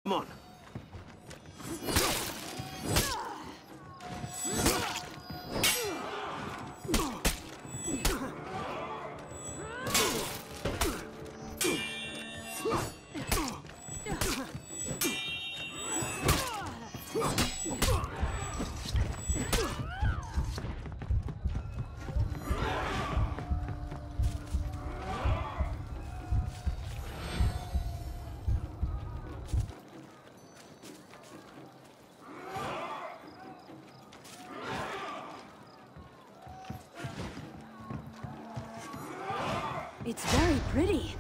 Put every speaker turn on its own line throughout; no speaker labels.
Come on.
It's very pretty.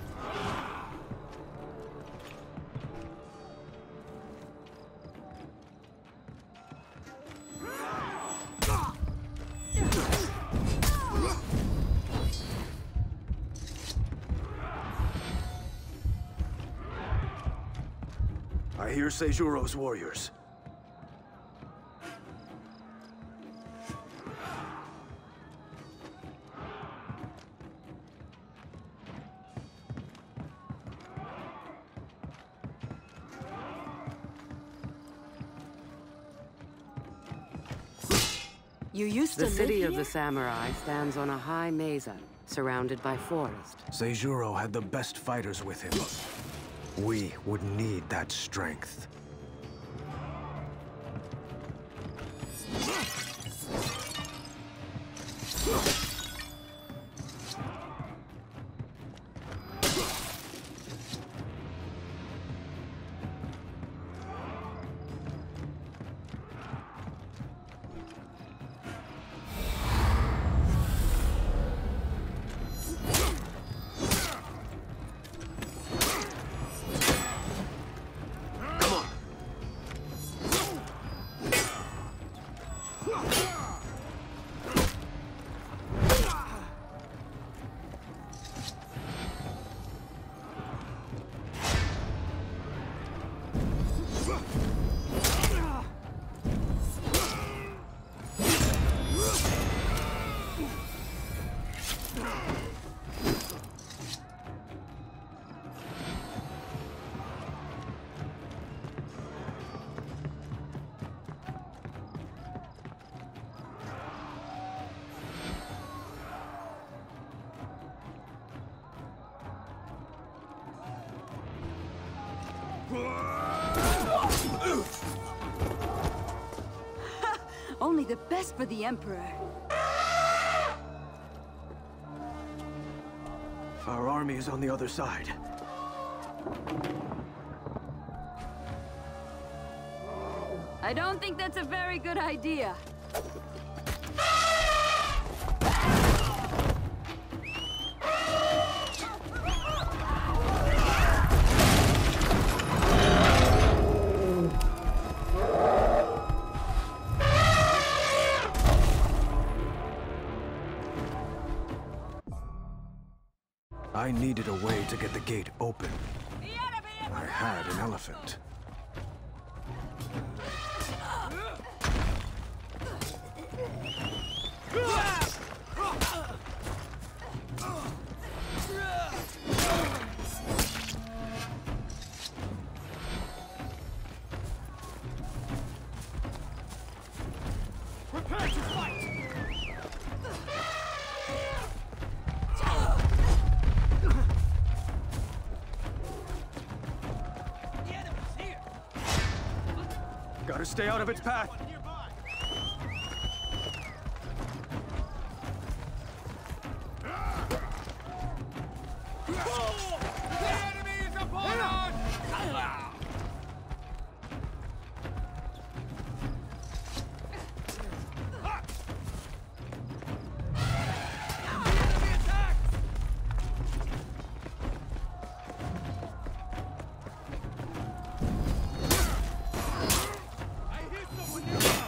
I hear Seijuro's warriors.
You used to
The
live
city of
here?
the samurai stands on a high mesa, surrounded by forest.
Seijuro had the best fighters with him. We would need that strength.
Only the best for the Emperor.
Our army is on the other side.
I don't think that's a very good idea.
I needed a way to get the gate open. I had an elephant.
Prepare to fight!
Gotta stay out of its path.
The enemy is upon us! Enemy attacks! I hear someone near.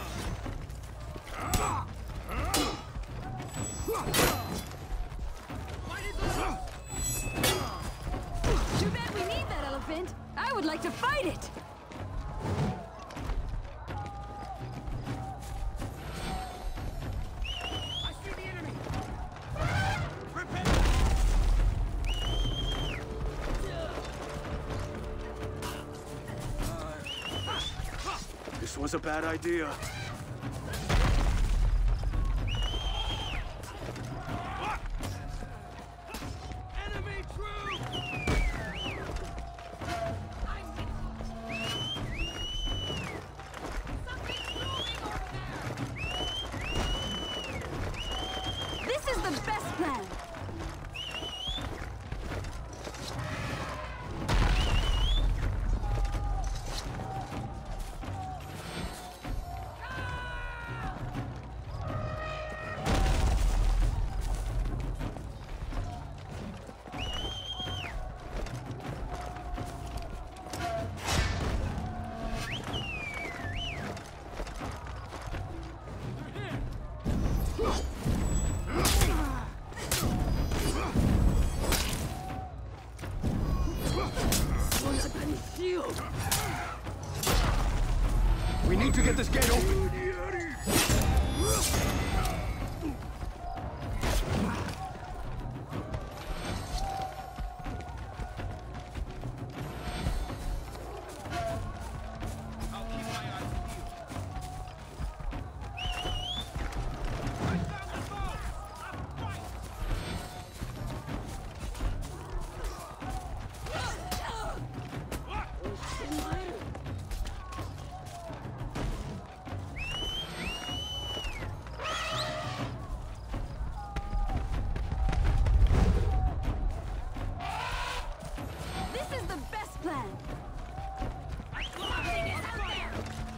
was a bad idea.
Enemy troops!
This is the best plan.
We need to get this gate open.
I'll keep my eyes peeled. I found the boat! I'm right!
This is the best plan.
Something is out there!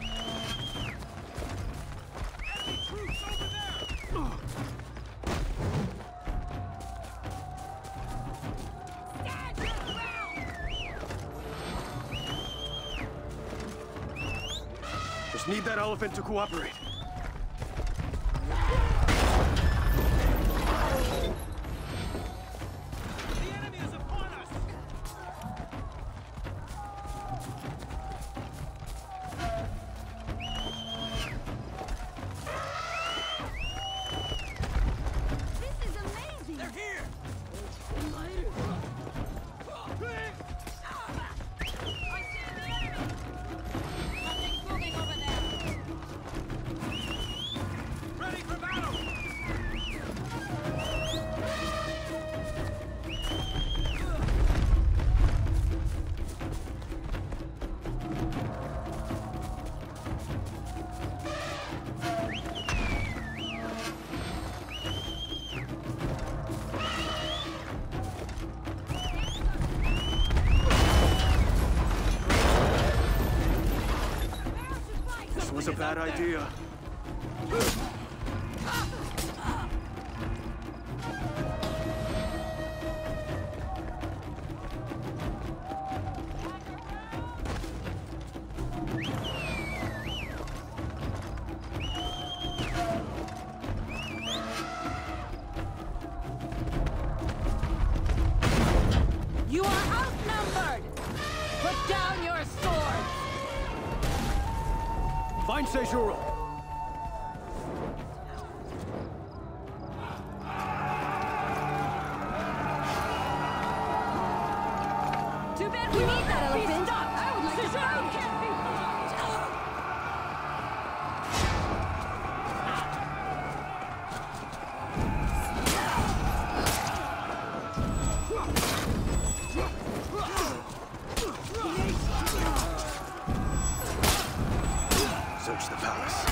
Enemy troops over there! Stand your ground!
Just need that elephant to cooperate.
The enemy is upon us!
This is amazing.
They're here! I see the enemy! Something's moving over there! Ready for battle!
This was a bad idea.
You are outnumbered. Put down your swords.
Find Seijuro.
Too bad we need that elephant. I would like to fight.
Search the palace.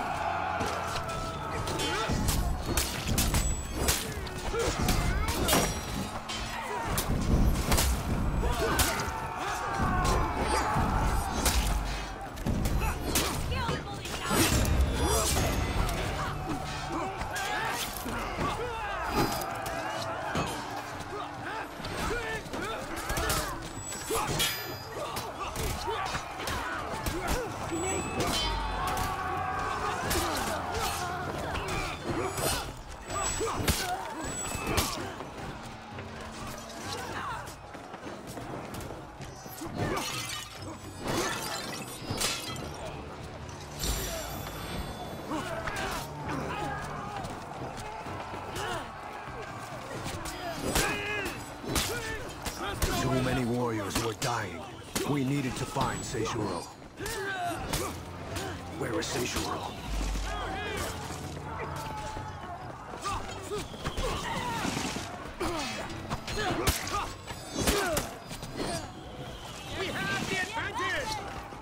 Too many warriors were dying. We needed to find Seijuro. Where is Seijuro?
We have the advantage!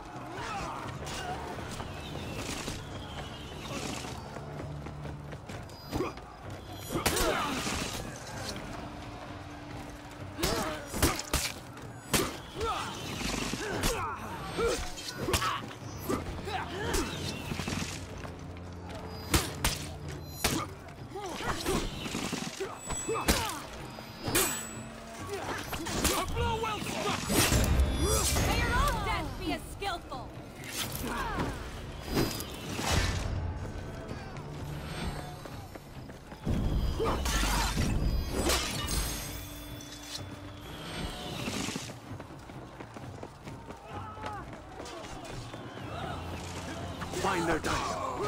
A blow well struck!
May your own death be as skillful!
Find their Daimyo.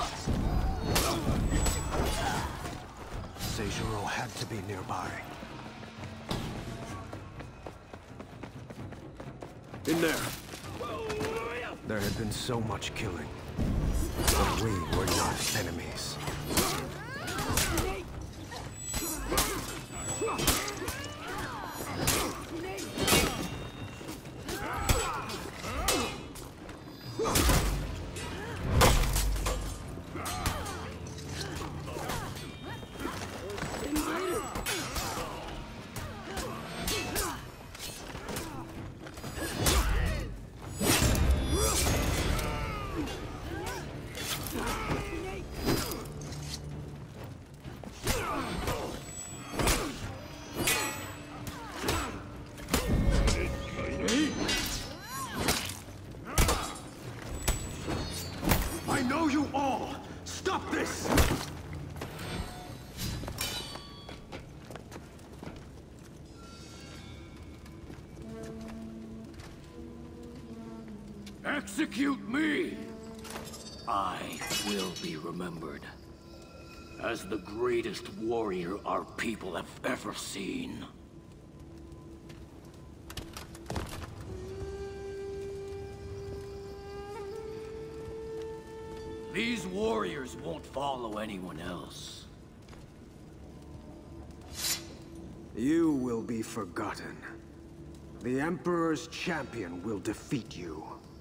Seijuro had to be nearby. In there. There had been so much killing. But we were not enemies. I know you all! Stop this!
Execute me! I will be remembered as the greatest warrior our people have ever seen. These warriors won't follow anyone else.
You will be forgotten. The Emperor's champion will defeat you.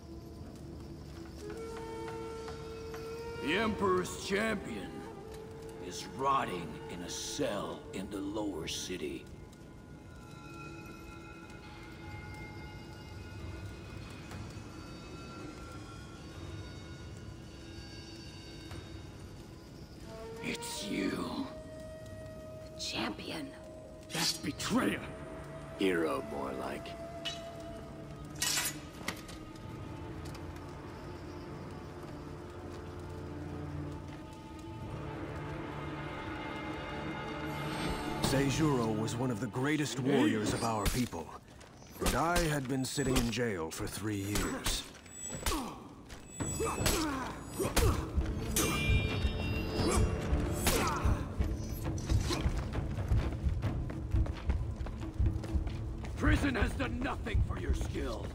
The Emperor's champion is rotting in a cell in the lower city. It's you.
Champion.
That betrayer. Hero, more like.
Seijuro was one of the greatest warriors of our people. And I had been sitting in jail for 3 years.
Prison has done nothing for your skill.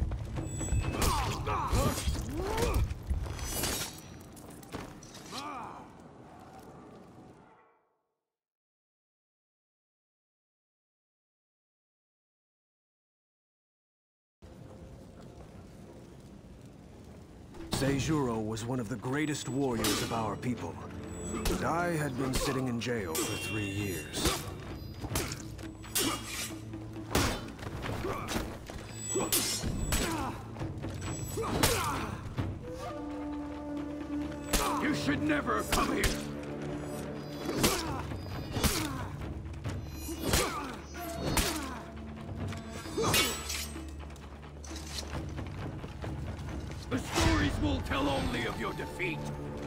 Seijuro was one of the greatest warriors of our people. And I had been sitting in jail for 3 years.
You should never have come here. The stories will tell only of your defeat.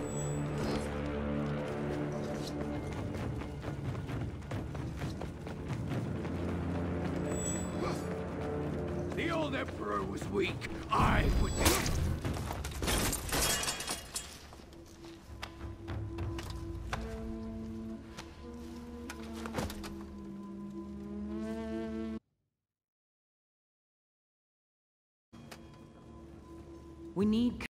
The old Emperor was weak. I would be.
We need